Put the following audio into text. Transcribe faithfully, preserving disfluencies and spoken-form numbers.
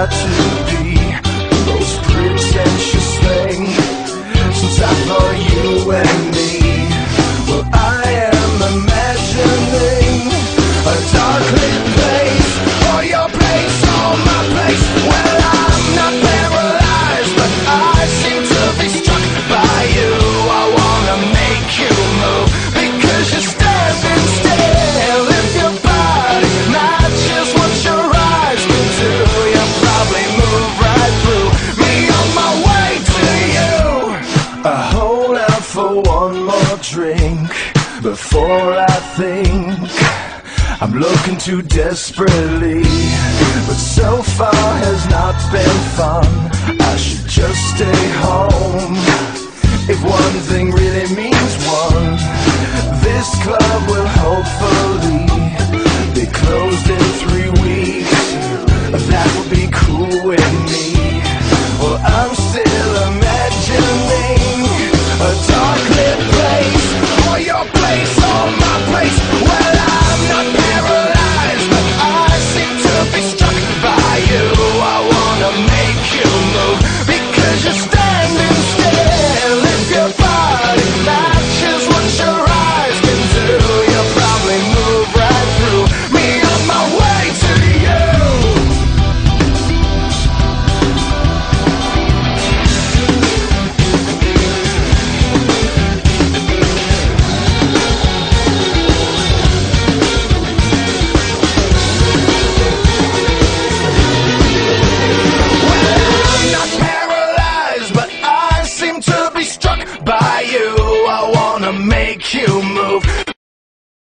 try to be the most pretentious thing since I thought you and me. Well, I am imagining a dark lit place, or your place, or my place. Well, I'm not paralyzed, but I seem to be struck by you. I wanna make you move because you're standing still. If your body matches what your eyes can do, you'll probably move right through me on my way to you. I hold out for one more drink before I think I'm looking too desperately, but so far has not been fun. I should just stay home. If one thing really means one, this club will hopefully